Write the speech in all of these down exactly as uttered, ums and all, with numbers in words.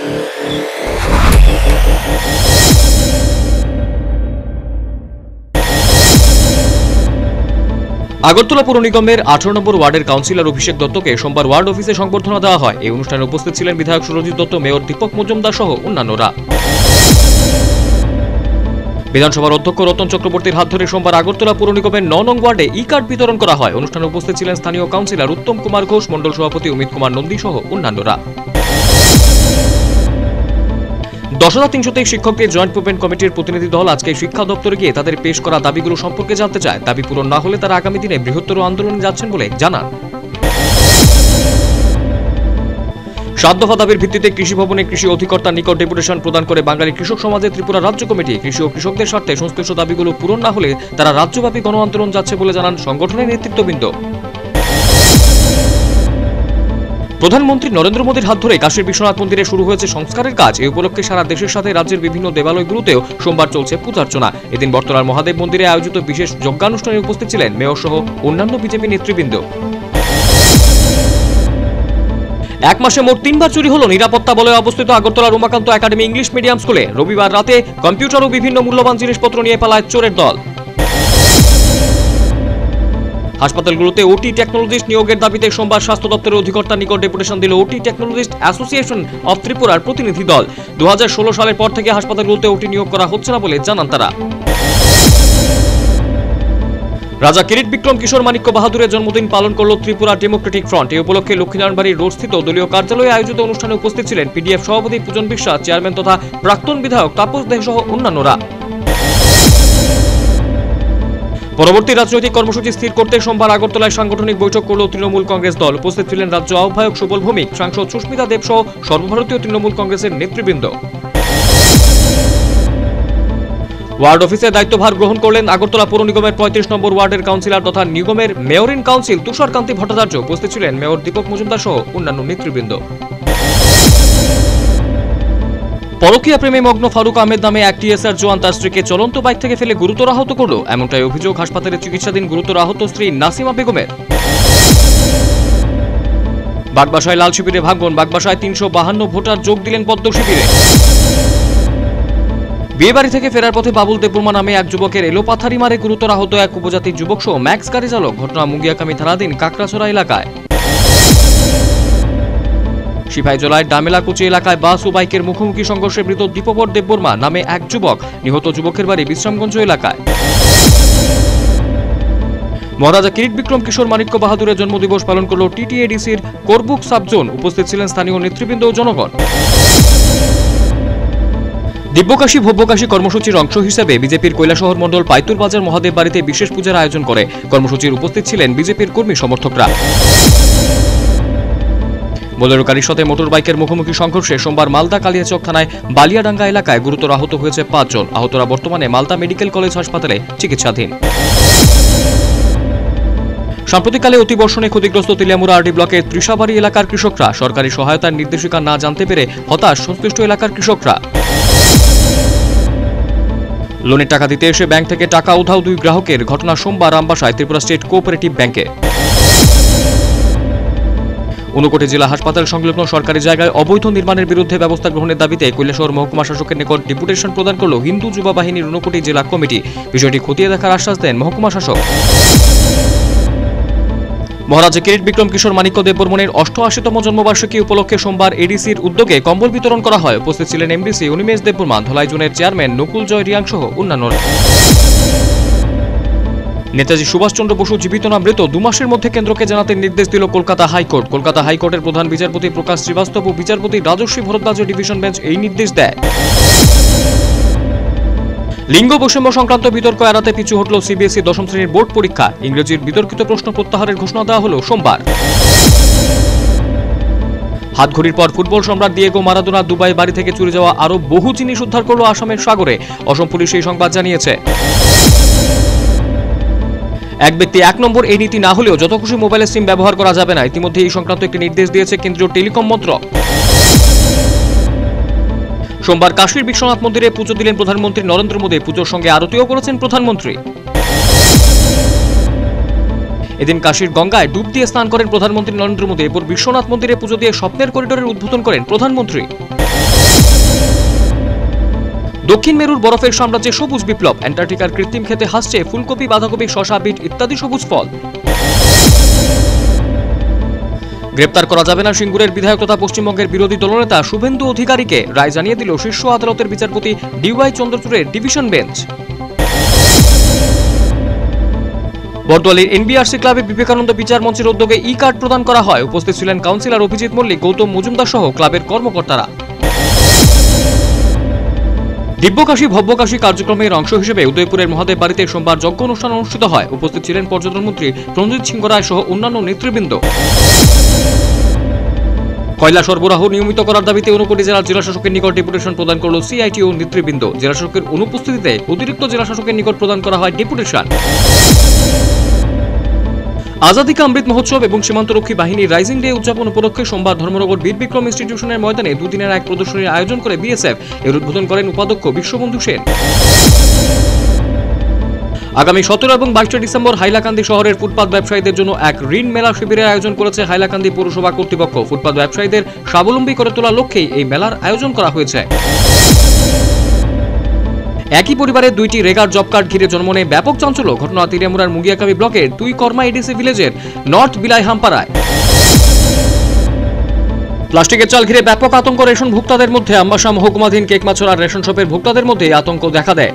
আগরতলা পৌর নিগমের আঠারো নম্বর ওয়ার্ডের কাউন্সিলর অভিষেক দত্তকে সোমবার ওয়ার্ড অফিসে সংবর্ধনা দেওয়া হয়। এই অনুষ্ঠানে উপস্থিত ছিলেন বিধায়ক সুরজিৎ দত্ত, মেয়র দীপক মজুমদার সহ অন্যান্যরা। বিধানসভার অধ্যক্ষ রতন চক্রবর্তীর হাত ধরে সোমবার আগরতলা পৌর নিগমের ন নং ওয়ার্ডে ই কার্ড বিতরণ করা হয়। অনুষ্ঠানে উপস্থিত ছিলেন স্থানীয় কাউন্সিলর উত্তম কুমার ঘোষ, মন্ডল সভাপতি অমিত কুমার নন্দী সহ অন্যান্যরা। দশ হাজার তিনশো তেইশ শিক্ষকদের জয়েন্ট পেমেন্ট কমিটির প্রতিনিধি দল আজকে শিক্ষা দপ্তরে গিয়ে তাদের পেশ করা দাবিগুলো সম্পর্কে জানতে চায়। দাবি পূরণ না হলে তারা আগামী দিনে বৃহত্তর আন্দোলনে যাচ্ছেন বলে জানান। সাত দফা দাবির ভিত্তিতে কৃষি ভবনে কৃষি অধিকর্তার নিকট ডেপুটেশন প্রদান করে বাঙালি কৃষক সমাজের ত্রিপুরা রাজ্য কমিটি কৃষি ও কৃষকদের স্বার্থে সংশ্লিষ্ট দাবিগুলো পূরণ না হলে তারা রাজ্যব্যাপী গণ আন্দোলন যাচ্ছে বলে জানান সংগঠনের নেতৃত্ববৃন্দ। প্রধানমন্ত্রী নরেন্দ্র মোদীর হাত ধরে কাশীর বিশ্বনাথ মন্দিরে শুরু হয়েছে সংস্কারের কাজ। এই উপলক্ষে সারা দেশের সাথে রাজ্যের বিভিন্ন দেবালয়গুলোতেও সোমবার চলছে পূজার্চনা। এদিন বর্তলার মহাদেব মন্দিরে আয়োজিত বিশেষ যজ্ঞানুষ্ঠানে উপস্থিত ছিলেন মেয়র সহ অন্যান্য বিজেপি নেতৃবৃন্দ। এক মাসে মোট তিনবার চুরি হলো নিরাপত্তা বলয়ে অবস্থিত আগরতলার উমাকান্ত একাডেমি ইংলিশ মিডিয়াম স্কুলে। রবিবার রাতে কম্পিউটার ও বিভিন্ন মূল্যবান জিনিসপত্র নিয়ে পালায় চোরের দল। হাসপাতালগুলোতে ওটি টেকনোলজিস্ট নিয়োগের দাবিতে সোমবার স্বাস্থ্য দপ্তরের অধিকর্তার নিকট ডেপুটেশন দিল ওটি টেকনোলজিস্ট অ্যাসোসিয়েশন অব ত্রিপুরার প্রতিনিধি দল। দু হাজার ষোলো সালের পর থেকে হাসপাতালগুলোতে ওটি নিয়োগ করা হচ্ছে না বলে জানান তারা। রাজা কিরিট বিক্রম কিশোর মানিক্য বাহাদুরের জন্মদিন পালন করল ত্রিপুরা ডেমোক্রেটিক ফ্রন্ট। এই উপলক্ষে লক্ষ্মীনারায়ণবাড়ির রোড স্থিত দলীয় কার্যালয়ে আয়োজিত অনুষ্ঠানে উপস্থিত ছিলেন পিডিএফ সভাপতি পূজন বিশ্বাস, চেয়ারম্যান তথা প্রাক্তন বিধায়ক তাপস দে সহ অন্যান্যরা। পরবর্তী রাজনৈতিক কর্মসূচি স্থির করতে সোমবার আগরতলায় সাংগঠনিক বৈঠক করল তৃণমূল কংগ্রেস দল। উপস্থিত ছিলেন রাজ্য আহ্বায়ক সুবল ভৌমিক, সাংসদ সুস্মিতা দেব সহ সর্বভারতীয় তৃণমূল কংগ্রেসের নেতৃবৃন্দ। ওয়ার্ড অফিসের দায়িত্বভার গ্রহণ করলেন আগরতলা পৌর নিগমের পঁয়ত্রিশ নম্বর ওয়ার্ডের কাউন্সিলর তথা নিগমের mayor in council Tushar Kanti Bhattacharya. উপস্থিত ছিলেন মেয়র দীপক মজুমদার সহ অন্যান্য নেতৃবৃন্দ। পরকীয়া প্রেমে মগ্ন ফারুক আহমেদ নামে এক টিএসআর জওয়ান তার স্ত্রীকে চলন্ত বাইক থেকে ফেলে গুরুতর আহত করল। এমনটাই অভিযোগ হাসপাতালে চিকিৎসাধীন গুরুতর আহত স্ত্রী নাসিমা বেগমের। বাগবাসায় লাল শিবিরে ভাঙন, বাগবাসায় তিনশো বাহান্ন ভোটার যোগ দিলেন পদ্ম শিবিরে। বিয়েবাড়ি থেকে ফেরার পথে বাবুল দেববর্মা নামে এক যুবকের এলোপাথারি মারে গুরুতর আহত এক উপজাতি যুবক সহ ম্যাক্স গাড়ি চালক। ঘটনা মুঙ্গিয়াকামী থানাধীন কাকড়াছড়া এলাকায়। সিপাহীজলায় ডামেলাকুচি এলাকায় বাস ও বাইকের মুখোমুখি সংঘর্ষে মৃত দীপবর দেববর্মা নামে এক যুবক। নিহত যুবকের বাড়ি বিশ্রামগঞ্জ এলাকায়। মহারাজা কিরিট বিক্রম কিশোর মানিক্য বাহাদুরের জন্মদিবস পালন করল টিটিএডিসির করবুক সাবজোন। উপস্থিত ছিলেন স্থানীয় নেতৃবৃন্দ ও জনগণ। দিব্যকাশী ভব্যকাশী কর্মসূচির অংশ হিসেবে বিজেপির কৈলাসহর মণ্ডল পাইতুর বাজার মহাদেব বাড়িতে বিশেষ পূজার আয়োজন করে। কর্মসূচির উপস্থিত ছিলেন বিজেপির কর্মী সমর্থকরা। বোলেরো গাড়ির সাথে মোটর বাইকের মুখোমুখি সংঘর্ষে সোমবার মালদা কালিয়াচক থানায় বালিয়াডাঙ্গা এলাকায় গুরুতর আহত হয়েছে পাঁচজন। আহতরা বর্তমানে মালদা মেডিকেল কলেজ হাসপাতালে চিকিৎসাধীন। সাম্প্রতিককালে অতিবর্ষণে ক্ষতিগ্রস্ত তিলিয়ামুড়া আরডি ব্লকের ত্রিশাবাড়ি এলাকার কৃষকরা সরকারি সহায়তার নির্দেশিকা না জানতে পেরে হতাশ সংশ্লিষ্ট এলাকার কৃষকরা। লোনের টাকা দিতে এসে ব্যাংক থেকে টাকা উধাও দুই গ্রাহকের। ঘটনা সোমবার রামবাসায় ত্রিপুরা স্টেট কোঅপারেটিভ ব্যাংকে। ঊনকোটি জেলা হাসপাতাল সংলগ্ন সরকারি জায়গায় অবৈধ নির্মাণের বিরুদ্ধে ব্যবস্থা গ্রহণের দাবিতে কৈলাসহর মহকুমা শাসকের নিকট ডেপুটেশন প্রদান করল হিন্দু যুব বাহিনীর ঊনকোটি জেলা কমিটি। বিষয়টি খতিয়ে দেখার আশ্বাস দেন মহকুমা শাসক। মহারাজা কিরিট বিক্রম কিশোর মানিক্য দেববর্মনের অষ্টআশিতম জন্মবার্ষিকী উপলক্ষে সোমবার এডিসির উদ্যোগে কম্বল বিতরণ করা হয়। উপস্থিত ছিলেন এমডিসি অনিমেষ দেববর্মা, ধলাই জোনের চেয়ারম্যান নকুল জয় রিয়াং সহ অন্যান্যরা। নেতাজি সুভাষচন্দ্র বসু জীবিত না মৃত দু মাসের মধ্যে কেন্দ্রকে জানাতে নির্দেশ দিল কলকাতা হাইকোর্ট। কলকাতা হাইকোর্টের প্রধান বিচারপতি প্রকাশ শ্রীবাস্তব ও বিচারপতি রাজস্বী ভরদ্বাজ ডিভিশন বেঞ্চ এই নির্দেশ দেয়। লিঙ্গ বৈষম্য সংক্রান্ত বিতর্ক এড়াতে পিছু হটল সিবিএসই দশম শ্রেণীর বোর্ড পরীক্ষা। ইংরেজির বিতর্কিত প্রশ্ন প্রত্যাহারের ঘোষণা দেওয়া হল সোমবার। হাতঘড়ির পর ফুটবল সম্রাট দিয়েগো মারাদোনা দুবাই বাড়ি থেকে চুরি যাওয়া আরো বহু জিনিস উদ্ধার করল আসামের সাগরে। অসম পুলিশ এই সংবাদ জানিয়েছে। এক ব্যক্তি এক নম্বর এই নীতি না হলেও যত খুশি মোবাইলের সিম ব্যবহার করা যাবে না। ইতিমধ্যে এই সংক্রান্ত একটি নির্দেশ দিয়েছে কেন্দ্রীয় টেলিকম মন্ত্রক। সোমবার কাশীর বিশ্বনাথ মন্দিরে পুজো দিলেন প্রধানমন্ত্রী নরেন্দ্র মোদী। পুজোর সঙ্গে আরতিও করেছেন প্রধানমন্ত্রী। এদিন কাশীর গঙ্গায় ডুব দিয়ে স্নান করেন প্রধানমন্ত্রী নরেন্দ্র মোদী। এরপর বিশ্বনাথ মন্দিরে পুজো দিয়ে স্বপ্নের করিডোরের উদ্বোধন করেন প্রধানমন্ত্রী। দক্ষিণ মেরুর বরফের সাম্রাজ্যে সবুজ বিপ্লব, অ্যান্টার্কটিকার কৃত্রিম ক্ষেতে হাসছে ফুলকপি, বাঁধাকপি, শসা, বিট ইত্যাদি সবুজ ফল। গ্রেপ্তার করা যাবে না সিঙ্গুরের বিধায়ক তথা পশ্চিমবঙ্গের বিরোধী দলনেতা শুভেন্দু অধিকারীকে, রায় জানিয়ে দিল শীর্ষ আদালতের বিচারপতি ডিওয়াই চন্দ্রচূড়ের ডিভিশন বেঞ্চ। বটতলার এনবিআরসি ক্লাবে বিবেকানন্দ বিচার মঞ্চের উদ্যোগে ই কার্ড প্রদান করা হয়। উপস্থিত ছিলেন কাউন্সিলর অভিজিৎ মল্লিক, গৌতম মজুমদার সহ ক্লাবের কর্মকর্তারা। দিব্যকাশী ভব্যকাশী কর্মক্রমের অংশ হিসেবে উদয়পুরের মহাদেব বাড়িতে সোমবার যজ্ঞ অনুষ্ঠান অনুষ্ঠিত হয়। উপস্থিত ছিলেন পর্যটন মন্ত্রী প্রণজিৎ সিংহ রায় সহ অন্যান্য নেতৃবৃন্দ। কয়লা সরবরাহ নিয়মিত করার দাবিতে ঊনকোটি জেলার জেলাশাসকের নিকট ডেপুটেশন প্রদান করল সিআইটিও নেতৃবৃন্দ। জেলাশাসকের অনুপস্থিতিতে অতিরিক্ত জেলাশাসকের নিকট প্রদান করা হয় ডেপুটেশন। আজাদী কা অমৃত মহোৎসব এবং সীমান্তরক্ষী বাহিনীর রাইজিং ডে উদযাপন উপলক্ষে সোমবার ধর্মনগর বীর বিক্রম ইনস্টিটিউশনের ময়দানে দুদিনের এক প্রদর্শনীর আয়োজন করে বিএসএফ। এর উদ্বোধন করেন উপাধ্যক্ষ বিশ্ববন্ধু সেন। আগামী সতেরো এবং বাইশে ডিসেম্বর হাইলাকান্দি শহরের ফুটপাত ব্যবসায়ীদের জন্য এক ঋণ মেলা শিবিরের আয়োজন করেছে হাইলাকান্দি পৌরসভা কর্তৃপক্ষ। ফুটপাত ব্যবসায়ীদের স্বাবলম্বী করে তোলার লক্ষ্যেই এই মেলার আয়োজন করা হয়েছে। একই পরিবারের দুইটি রেগার জব কার্ড ঘিরে জন্ম নেয় ব্যাপক চাঞ্চল্য। ঘটনা তিরিয়ামুড়ার মুগিয়াকাবি ব্লকের দুই কর্মা এডিসি ভিলেজের নর্থ বিলাইহামপাড়ায়। প্লাস্টিকের চাল ঘিরে ব্যাপক আতঙ্ক রেশন ভোক্তাদের মধ্যে। আমবাসা মহকুমাধীন কেকমাছড়ার রেশন শপের ভোক্তাদের মধ্যে আতঙ্ক দেখা দেয়।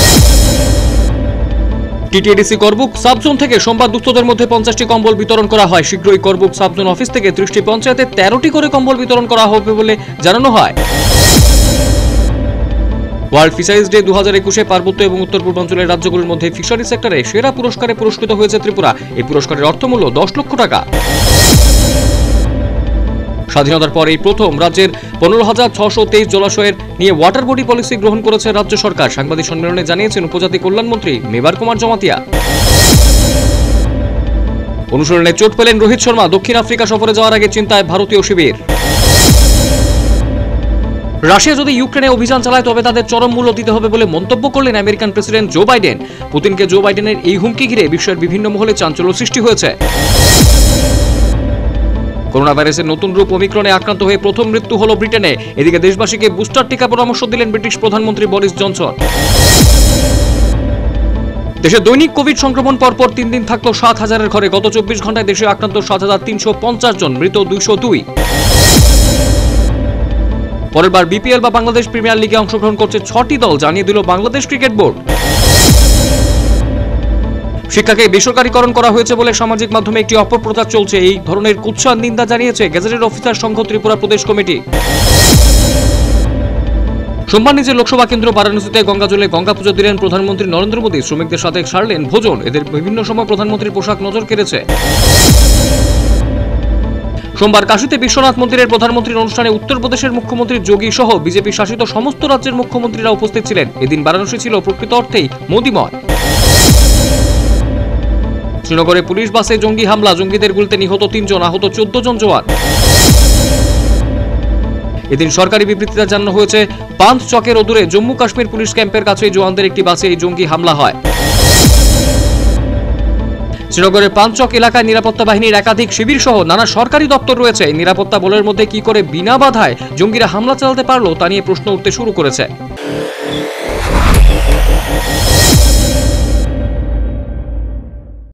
টিটিএডিসি করবুক সাবজোন থেকে সোমবার দুস্থদের মধ্যে পঞ্চাশটি কম্বল বিতরণ করা হয়। শীঘ্রই করবুক সাবজোন অফিস থেকে ত্রিশটি পঞ্চায়েতে তেরোটি করে কম্বল বিতরণ করা হবে বলে জানানো হয়। ওয়ার্ল্ড ফিশারিজ ডে দু হাজার একুশে পার্বত্য এবং উত্তর পূর্বাঞ্চলের রাজ্যগুলির মধ্যে ফিশারি সেক্টরে সেরা পুরস্কারে পুরস্কৃত হয়েছে ত্রিপুরা। এই পুরস্কারের অর্থমূল্য দশ লক্ষ টাকা। স্বাধীনতার পর এই প্রথম রাজ্যের পনেরো হাজার ছশো তেইশ জলাশয়ের নিয়ে ওয়াটার বডি পলিসি গ্রহণ করেছে রাজ্য সরকার। সাংবাদিক সম্মেলনে জানিয়েছেন উপজাতি কল্যাণমন্ত্রী মেবার কুমার জমাতিয়া। অনুশীলনে চোট পেলেন রোহিত শর্মা। দক্ষিণ আফ্রিকা সফরে যাওয়ার আগে চিন্তায় ভারতীয় শিবির। রাশিয়া যদি ইউক্রেনে অভিযান চালায় তবে তাদের চরম মূল্য দিতে হবে বলে মন্তব্য করলেন আমেরিকান প্রেসিডেন্ট জো বাইডেন। পুতিনকে জো বাইডেনের এই হুমকি ঘিরে বিশ্বের বিভিন্ন মহলে চাঞ্চল্য সৃষ্টি হয়েছে। করোনা ভাইরাসের নতুন রূপ ওমিক্রনে আক্রান্ত হয়ে প্রথম মৃত্যু হল ব্রিটেনে। এদিকে দেশবাসীকে বুস্টার টিকা পরামর্শ দিলেন ব্রিটিশ প্রধানমন্ত্রী বরিস জনসন। দেশে দৈনিক কোভিড সংক্রমণ পরপর তিন দিন থাকলো সাত হাজারের ঘরে। গত চব্বিশ ঘন্টায় দেশে আক্রান্ত সাত হাজার তিনশো পঞ্চাশ জন, মৃত দুইশো দুই। পরের বার বিপিএল বা বাংলাদেশ প্রিমিয়ার লিগে অংশগ্রহণ করছে ছটি দল, জানিয়ে দিল বাংলাদেশ ক্রিকেট বোর্ড। শিক্ষাকে বেসরকারীকরণ করা হয়েছে বলে সামাজিক মাধ্যমে একটি অপপ্রচার চলছে। এই ধরনের কুৎসার নিন্দা জানিয়েছে গেজেটেড অফিসার সংঘ ত্রিপুরা প্রদেশ কমিটি। সোমবার নিজের লোকসভা কেন্দ্র বারাণসীতে গঙ্গাজলে গঙ্গা পুজো দিলেন প্রধানমন্ত্রী নরেন্দ্র মোদী। শ্রমিকদের সাথে সারলেন ভোজন। এদের বিভিন্ন সময় প্রধানমন্ত্রীর পোশাক নজর কেড়েছে। সোমবার কাশীতে বিশ্বনাথ মন্দিরের প্রধানমন্ত্রীর অনুষ্ঠানে উত্তরপ্রদেশের মুখ্যমন্ত্রী যোগী সহ বিজেপি শাসিত সমস্ত রাজ্যের মুখ্যমন্ত্রীরা উপস্থিত ছিলেন। এদিন বারাণসী ছিল প্রকৃত অর্থেই মোদিময়। শ্রীনগরে পুলিশ বাসে জঙ্গি হামলা, জঙ্গিদের গুলিতে নিহত তিনজন, আহত চোদ্দ জন জওয়ান। এদিন সরকারি বিবৃতিতে জানানো হয়েছে পান্থ চকের অদূরে জম্মু কাশ্মীর পুলিশ ক্যাম্পের কাছে জওয়ানদের একটি বাসে এই জঙ্গি হামলা হয়। শ্রীনগরের পাঞ্চক এলাকায় নিরাপত্তা বাহিনীর একাধিক শিবির সহ নানা সরকারি দপ্তর রয়েছে। এই নিরাপত্তা বলের মধ্যে কি করে বিনা বাধায় জঙ্গিরা হামলা চালাতে পারলো তা নিয়ে প্রশ্ন উঠতে শুরু করেছে।